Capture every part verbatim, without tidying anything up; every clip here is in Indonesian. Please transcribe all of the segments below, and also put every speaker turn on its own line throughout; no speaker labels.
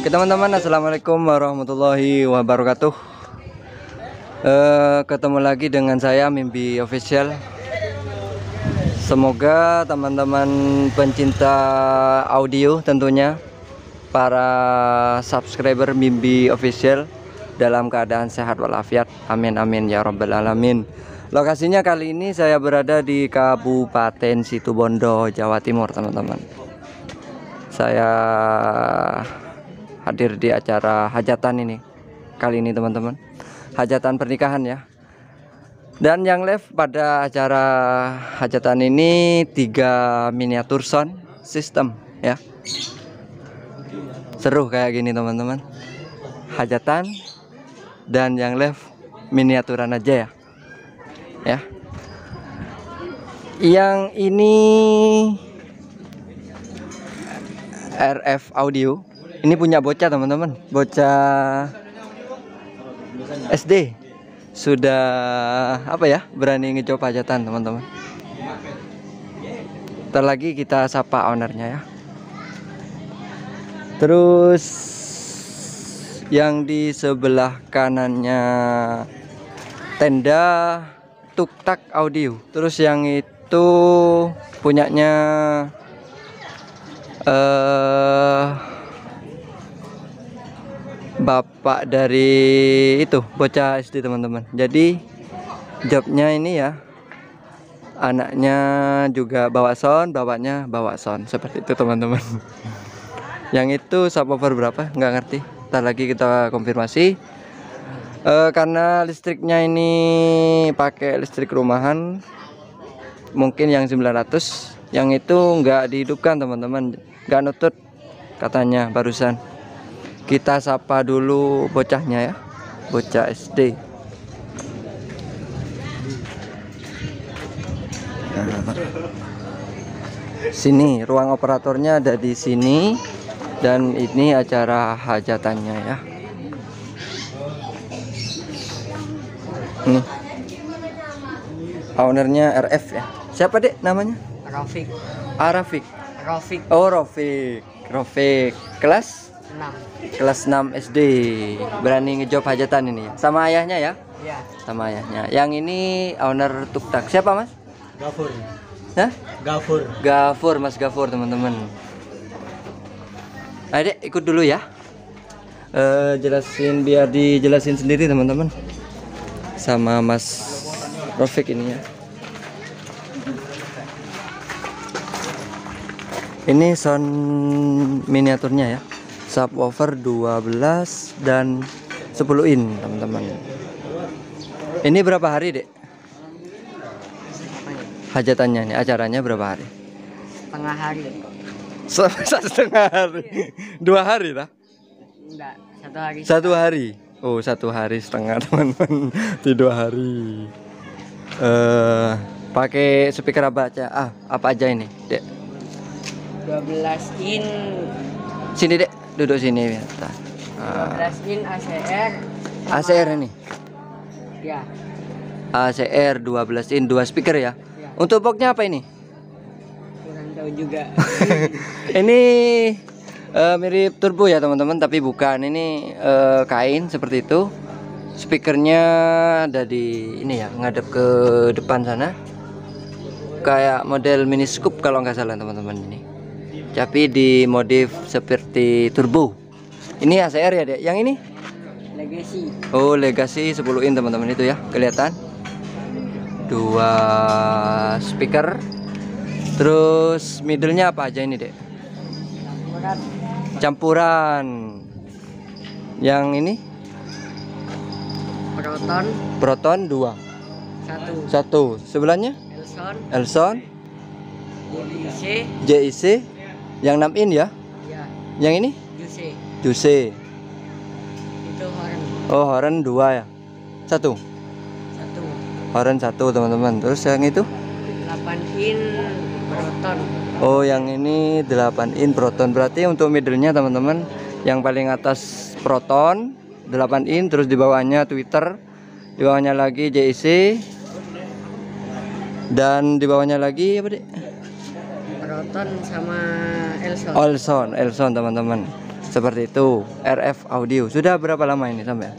Oke teman-teman, assalamualaikum warahmatullahi wabarakatuh. uh, Ketemu lagi dengan saya Mimbi Official. Semoga teman-teman pencinta audio, tentunya para subscriber Mimbi Official dalam keadaan sehat walafiat. Amin amin ya rabbal alamin. Lokasinya kali ini saya berada di Kabupaten Situbondo, Jawa Timur, teman-teman. Saya hadir di acara hajatan ini kali ini, teman-teman. Hajatan pernikahan ya. Dan yang live pada acara hajatan ini tiga miniatur sound system ya. Seru kayak gini, teman-teman. Hajatan dan yang live miniaturan aja ya. Ya. Yang ini R F audio. Ini punya bocah, teman-teman. Bocah S D. Sudah apa ya? Berani ngecoba hajatan, teman-teman. Ntar lagi kita sapa ownernya ya. Terus yang di sebelah kanannya tenda Tuktak Audio. Terus yang itu punyanya eh bapak dari itu bocah S D, teman-teman. Jadi jobnya ini ya, anaknya juga bawa sound, bapaknya bawa sound, seperti itu, teman-teman. Yang itu subwoofer berapa nggak ngerti, ntar lagi kita konfirmasi. E, karena listriknya ini pakai listrik rumahan, mungkin yang sembilan ratus, yang itu nggak dihidupkan, teman-teman, nggak nutut katanya barusan. Kita sapa dulu bocahnya ya, bocah S D. Nah, sini ruang operatornya ada di sini, dan ini acara hajatannya ya. Nih, ownernya R F ya. Siapa dek namanya?
Rafiq.
Ah, Rafiq.
Rafiq.
Oh, Rafiq. Rafiq. Kelas?
enam.
Kelas enam S D. Berani ngejob hajatan ini ya. Sama ayahnya ya?
Iya.
Sama ayahnya. Yang ini owner Tuktak. Siapa, Mas?
Gafur.
Hah?
Gafur.
Gafur, Mas Gafur, teman-teman. Ayo dek, ikut dulu ya. Eh, jelasin biar dijelasin sendiri, teman-teman. Sama Mas Rafiq ini ya. Ini sound miniaturnya ya. Subwoofer dua belas dan sepuluh in, teman-teman. Ini berapa hari, dek? Hajatannya nih, acaranya berapa hari?
Setengah hari.
Satu setengah hari. Dua hari lah?
Enggak, satu hari.
Satu hari. Oh, satu hari setengah, teman-teman. Di dua hari. Eh, pakai speaker apa aja? Ah, apa aja ini, dek?
dua belas in.
Sini, dek. Duduk sini ya.
dua belas in A C R.
A C R ini.
Ya.
A C R dua belas in, dua speaker ya.
Ya.
Untuk boxnya apa ini?
Kurang tahu juga.
Ini uh, mirip turbo ya, teman-teman, tapi bukan. Ini uh, kain seperti itu. Speakernya ada di ini ya, ngadep ke depan sana. Kayak model mini scoop kalau nggak salah, teman-teman ini. Tapi dimodif seperti turbo. Ini A C R ya, dek. Yang ini?
Legacy.
Oh, Legacy sepuluh in, teman-teman, itu ya. Kelihatan. Dua speaker. Terus middle-nya apa aja ini, dek?
Campuran.
Campuran. Yang ini?
Proton.
Proton dua.
Satu.
Satu. Sebelahnya?
Elson.
Elson.
J I C.
J I C. Yang enam in ya?
Ya.
Yang ini?
Juice.
Juice.
Itu horn.
Oh, horn dua ya? Satu.
Satu.
Horn satu, teman-teman. Terus yang itu?
delapan in Proton.
Oh, yang ini delapan in Proton. Berarti untuk middle-nya, teman-teman, yang paling atas Proton delapan in, terus di bawahnya Twitter, di bawahnya lagi J I C, dan di bawahnya lagi apa, dek?
Proton sama Elson.
Elson, Elson, teman-teman. Seperti itu, R F audio. Sudah berapa lama ini sampai?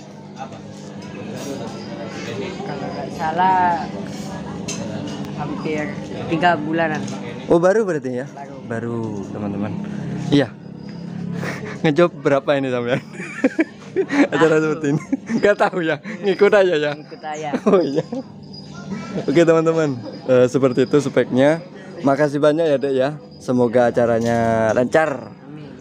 Kalau nggak salah hampir tiga bulanan.
Oh, baru berarti ya?
Baru.
Baru, teman-teman. Iya. Ngejob berapa ini sampean? Acara seperti ini. Enggak tahu ya. Ngikut aja ya.
Ikut aja.
Oh iya. Oke, teman-teman. Eh, seperti itu speknya. Makasih banyak ya, Dek ya. Semoga acaranya lancar.
Amin.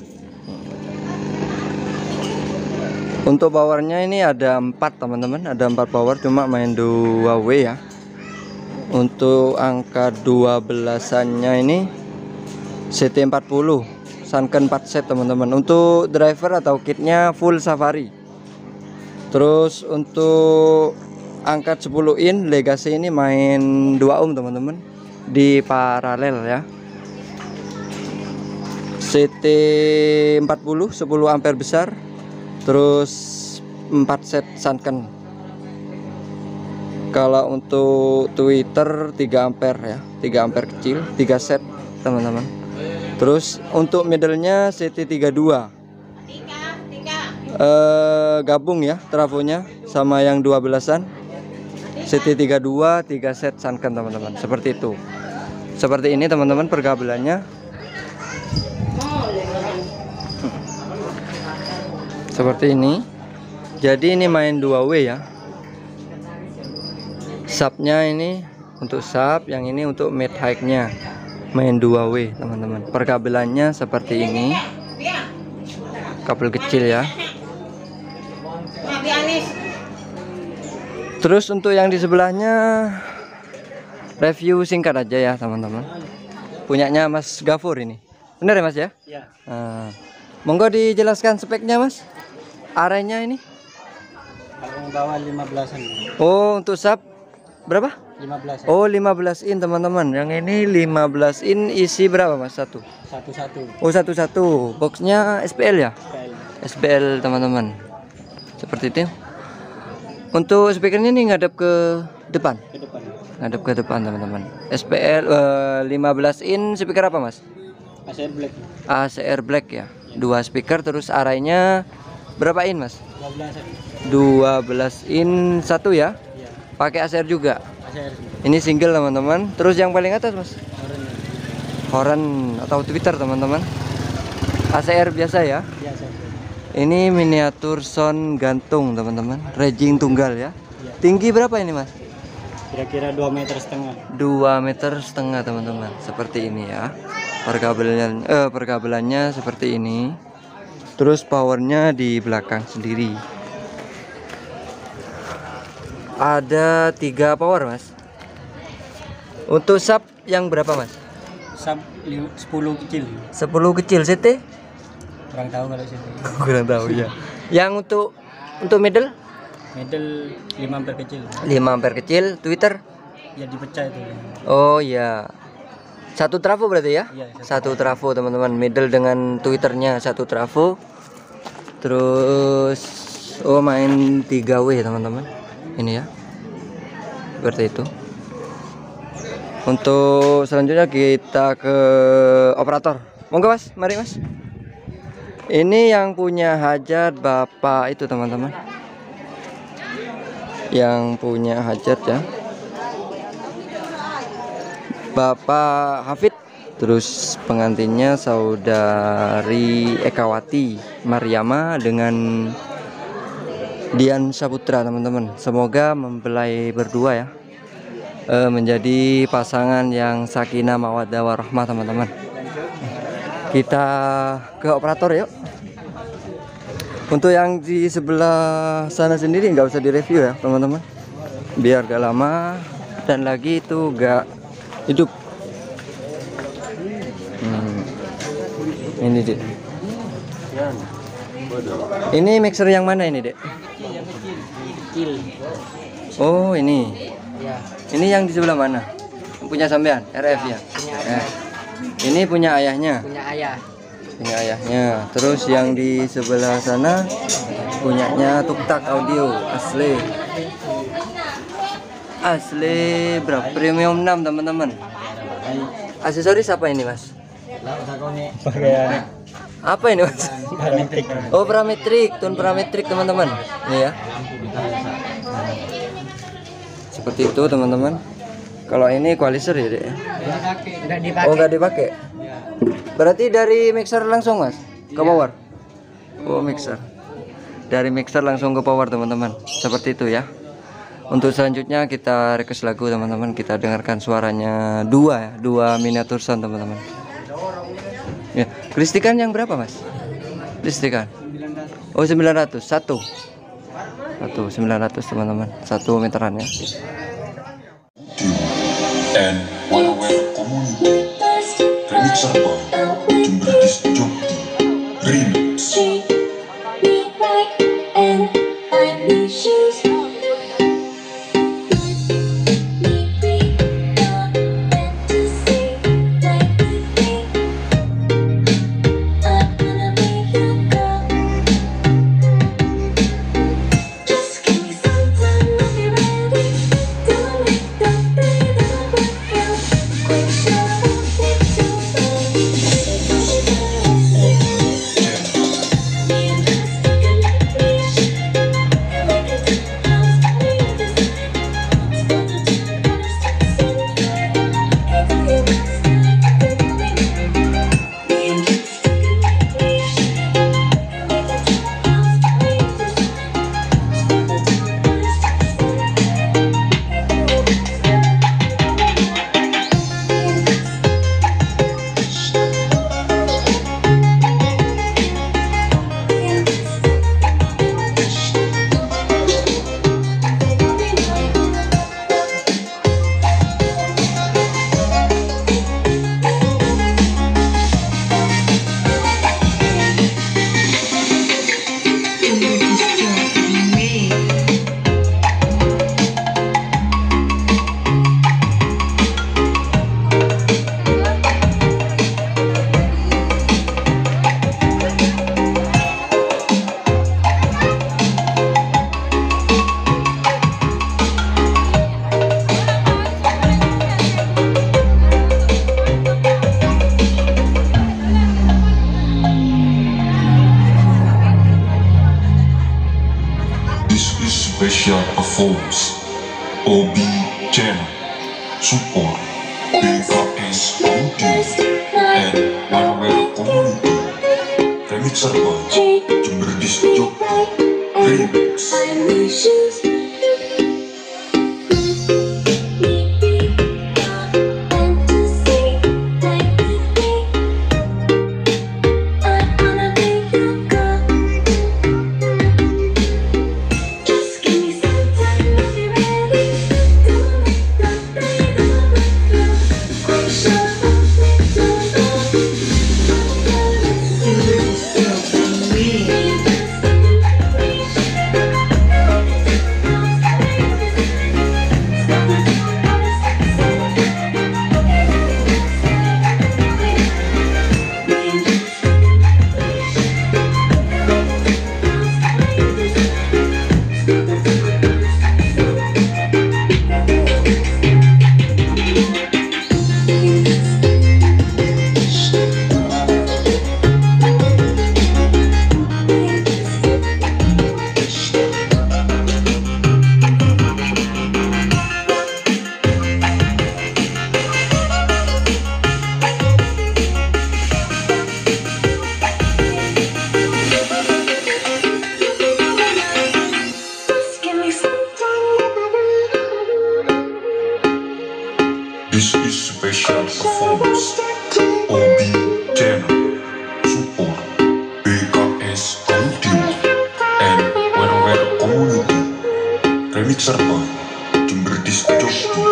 Untuk powernya ini ada empat, teman-teman. Ada empat power, cuma main dua W ya. Untuk angka dua belasannya ini C T empat puluh Sunken empat set, teman-teman. Untuk driver atau kitnya full Safari. Terus untuk angkat sepuluh in Legacy ini main dua ohm, teman-teman, di paralel ya. C T empat puluh sepuluh ampere besar, terus empat set Sunken. Kalau untuk Twitter tiga ampere ya, tiga ampere kecil, tiga set, teman-teman. Terus untuk middle-nya C T tiga puluh dua. Eh, gabung ya trafonya sama yang dua belasan. C T tiga puluh dua, tiga set Sunken, teman-teman. Seperti itu. Seperti ini, teman-teman, perkabelannya. Seperti ini. Jadi ini main dua W ya. Subnya ini untuk sub, yang ini untuk mid high-nya. Main dua W, teman-teman. Perkabelannya seperti ini. Kabel kecil ya. Terus untuk yang di sebelahnya review singkat aja ya, teman-teman. Punyanya Mas Gafur ini. Benar ya, Mas ya?
Iya.
Nah, monggo dijelaskan speknya, Mas. Arenya ini.
Kalau bawah lima belasan.
Oh, untuk sub berapa?
lima belas.
Oh, lima belas in, teman-teman. Yang ini lima belas in, isi berapa, Mas? Satu.
Satu-satu.
Oh, satu-satu. Boxnya S P L ya? S P L, teman-teman. Seperti itu. Untuk speakernya ini ngadep ke depan.
Ke depan.
Ngadep ke depan, teman-teman. S P L uh, lima belas in, speaker apa, Mas?
A C R Black.
A C R Black ya. Dua speaker, terus arahnya berapa in, Mas?
dua belas.
dua belas in satu ya.
Iya.
Pakai A C R juga.
A C R.
Ini single, teman-teman. Terus yang paling atas, Mas?
Orange.
Horn atau Twitter, teman-teman. A C R biasa ya.
Iya, A C R.
Ini miniatur sound gantung, teman-teman. Raging tunggal ya.
Iya.
Tinggi berapa ini, Mas?
Kira-kira dua meter setengah.
dua meter setengah, teman-teman. Seperti ini ya. Perkabelannya eh perkabelannya seperti ini. Terus powernya di belakang sendiri. Ada tiga power, Mas. Untuk sub yang berapa, Mas?
Sub sepuluh kecil.
sepuluh kecil C T?
Kurang tahu kalau situ.
Kurang tahu ya. Yang untuk untuk middle?
Middle lima ampere kecil.
lima ampere kecil, Twitter?
Ya dipecah itu.
Oh ya. Satu trafo berarti ya?
Iya,
Satu trafo, teman-teman. Middle dengan Twitternya satu trafo. Terus oh main tiga W, teman-teman. Ini ya. Seperti itu. Untuk selanjutnya kita ke operator. Monggo, Mas. Mari, Mas. Ini yang punya hajat Bapak itu, teman-teman. Yang punya hajat ya, Bapak Hafid. Terus pengantinnya saudari Ekawati Mariama dengan Dian Saputra, teman-teman. Semoga mempelai berdua ya, e, menjadi pasangan yang sakinah mawaddah warahmah, teman-teman. Kita ke operator yuk. Untuk yang di sebelah sana sendiri nggak usah direview ya, teman-teman. Biar gak lama dan lagi itu gak hidup. Hmm. Ini, Dek. Ini mixer yang mana ini, Dek?
Kecil.
Oh, ini.
Ya.
Ini yang di sebelah mana? Punya sampean, R F ya?
Punya
Eh. Ini punya ayahnya.
Punya ayah.
Punya ayahnya. Terus yang di sebelah sana punyanya Tuktak Audio asli. Asli berapa? Premium enam, teman-teman. Aksesoris apa ini, Mas?
Pakaian.
Apa ini mas?
Parametrik.
Oh parametrik, tone parametrik teman-teman. Ini ya. Seperti itu teman-teman. Kalau ini equalizer ya dek.
Enggak dipakai.
Oh nggak dipakai. Berarti dari mixer langsung mas ke power. Oh mixer. Dari mixer langsung ke power teman-teman. Seperti itu ya. Untuk selanjutnya kita request lagu teman-teman. Kita dengarkan suaranya dua ya, dua miniatur sound teman-teman. Ya, kelistrikan yang berapa mas? Listrikan. Oh sembilan ratus satu. Satu sembilan ratus teman-teman. Satu meteran ya.
And one aware community remixer by Jember Disc Jockey Remix. Special performance O B Channel support B K S Audio and One Aware Community remixer by Jember Disc Jockey Remix. This is special performance O B Channel support B K S Audio and One Aware Community remixer by Jember Disc Jockey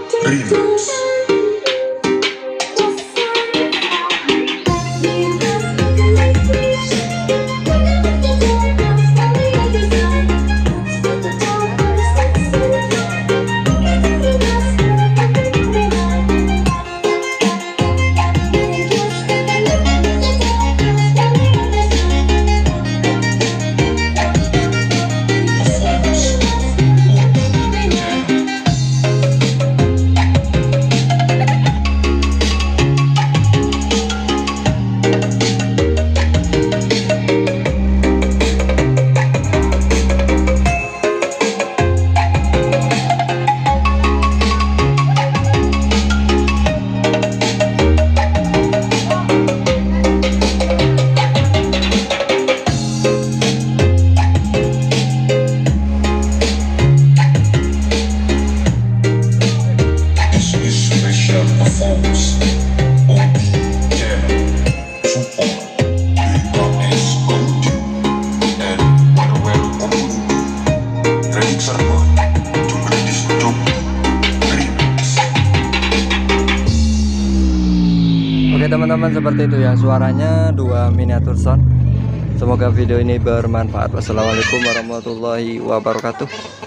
Remix. Performance O B Channel.
Oke teman-teman, seperti itu ya suaranya dua miniatur sound. Semoga video ini bermanfaat. Wassalamualaikum warahmatullahi wabarakatuh.